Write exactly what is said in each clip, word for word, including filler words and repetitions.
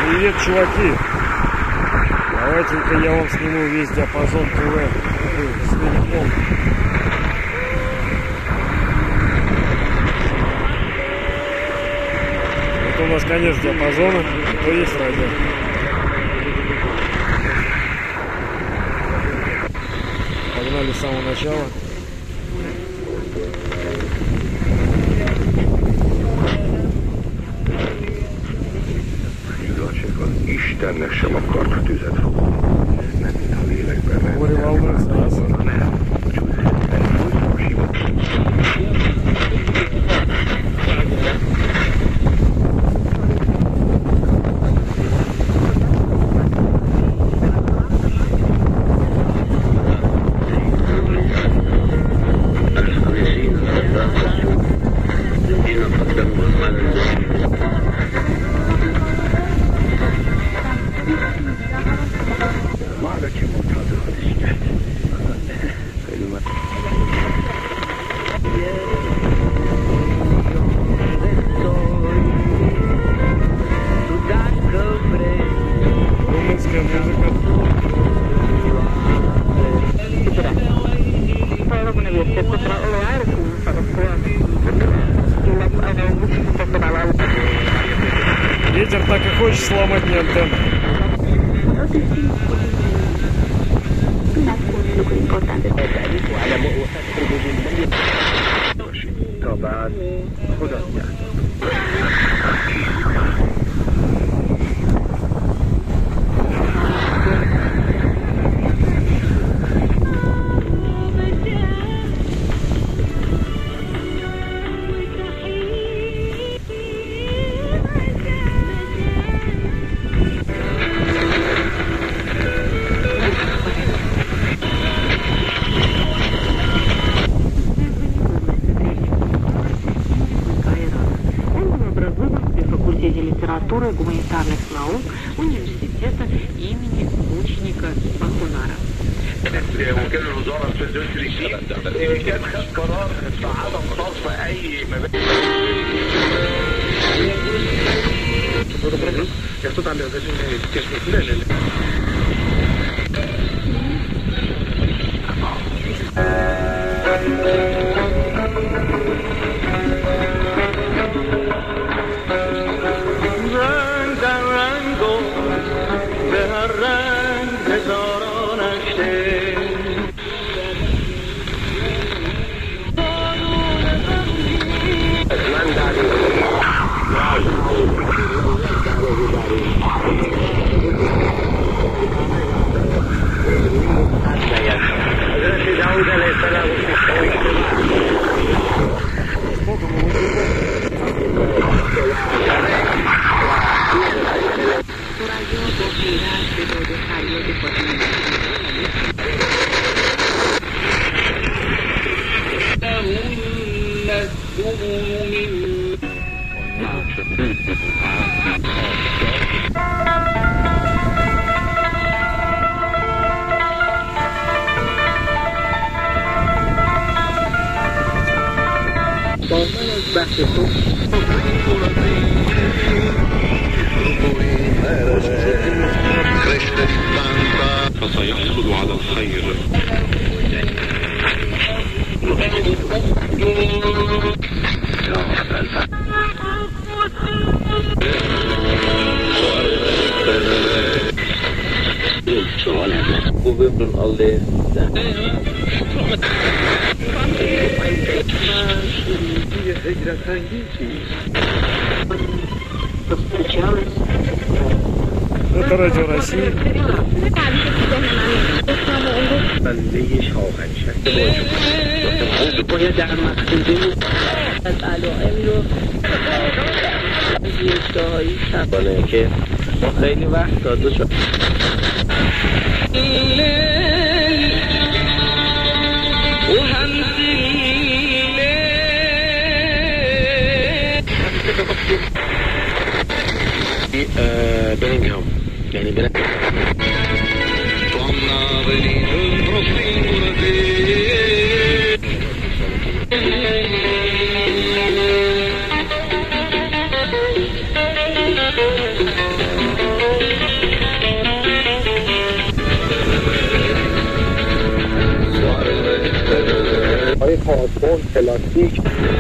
Привет, чуваки! Давайте-ка я вам сниму весь диапазон ТВ с великом. Это у нас конец диапазона, то есть радио. Погнали с самого начала. Istennek sem akart tüzet fogni, nem mint a lélekben ment. Ветер так и хочет сломать мне антенну. Литературы гуманитарных наук университета имени Лучника Бахунара. وكان الوزارة في الدوسري كانت خد قرار بعدم صرف أي مبالغ. يخطط على الكشف لا لا فسيحصل على الخير. Это Радио России. خیلی وقت داده شد. بلينغهام يعني بلينغهام های کارتون پلاستیک.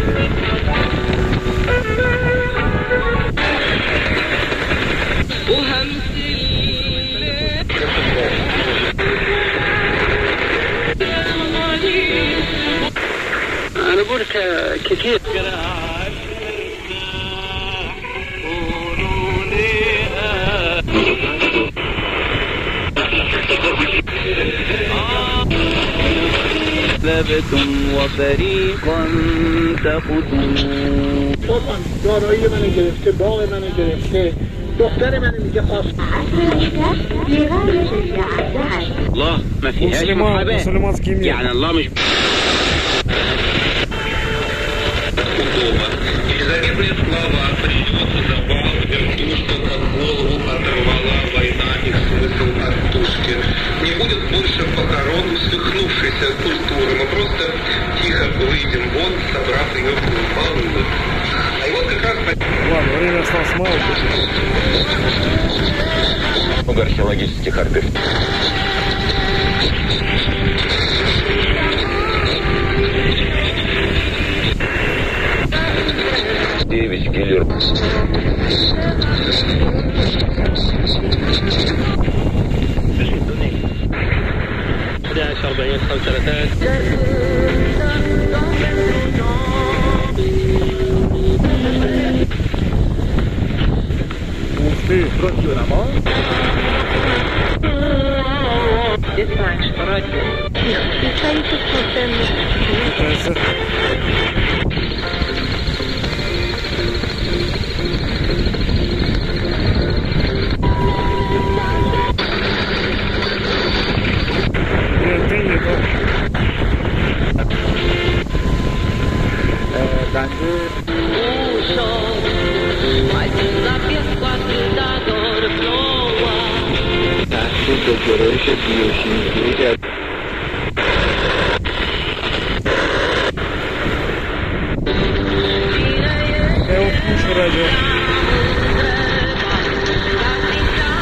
أنا بقول كثير كذبتم وفريقا تقتلون. بابا دارایی منو گرفته، باغ منو گرفته، دختر منو میگه خواست. الله ما فيهاش محاباة، يعني الله مش Загибли слова, почему-то забал, вертушку как голову оторвала, война их смысл артушки. Не будет больше похорон усмехнувшейся культуры, мы просто тихо выйдем вон, собрав ее в банду. А и вот как раз... Ладно, время осталось мало. Много археологических артефактов. девять киллер. أحد عشر أربعين خمسة ثلاثات. Ух ты! Диспатч, радио. Пытается. تحصیل گرایش بیوشیمی در Я его включу радио.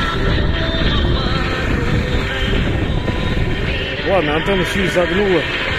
Ладно, антенну всю загнула.